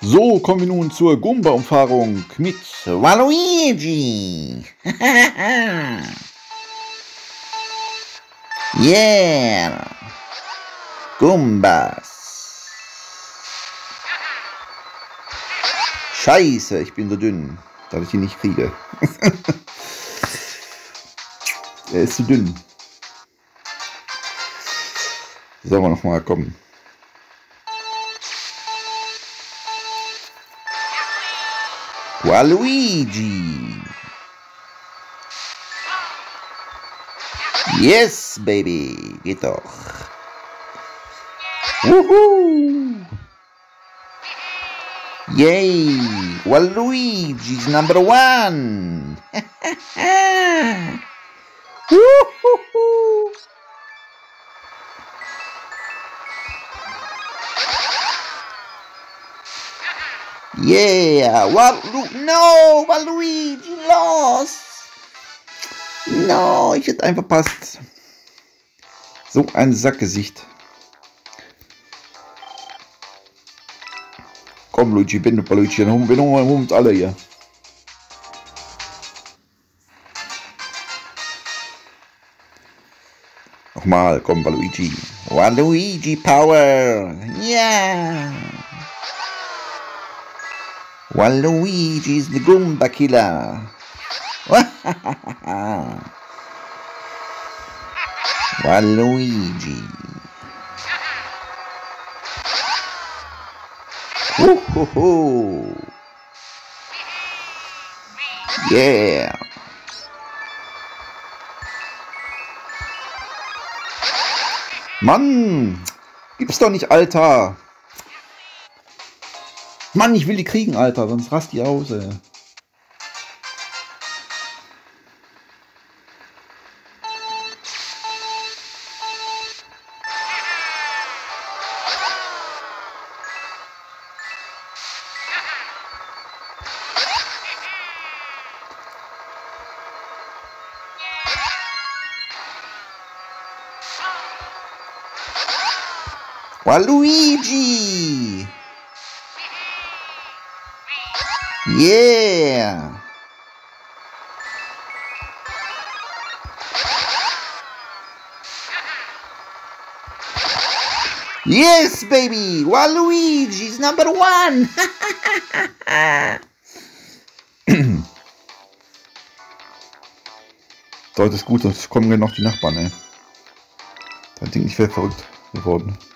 So, kommen wir nun zur Goomba-Umfahrung mit Waluigi. Yeah. Goombas. Scheiße, ich bin so dünn, dass ich ihn nicht kriege. Er ist zu dünn. Sollen wir noch mal kommen? Waluigi. Yes, baby. Geht doch. Wuhu. Yay. Waluigi's number one. Wuhu. Yeah, no, Waluigi lost. No, ich hätte einfach passt. So ein Sackgesicht. Komm, Luigi, bin du Luigi, dann holen wir uns alle hier. Nochmal, komm, Waluigi. Waluigi Power. Yeah. Waluigi's the Goomba Killer. Waluigi. Woohoo. Yeah. Mann, gibt's doch nicht, Alter. Mann, ich will die kriegen, Alter, sonst rast die aus, ey. Waluigi! Yeah! Yes, baby! Waluigi's number one! So, das ist gut, sonst kommen ja noch die Nachbarn, ey. Da denke ich, wäre verrückt geworden.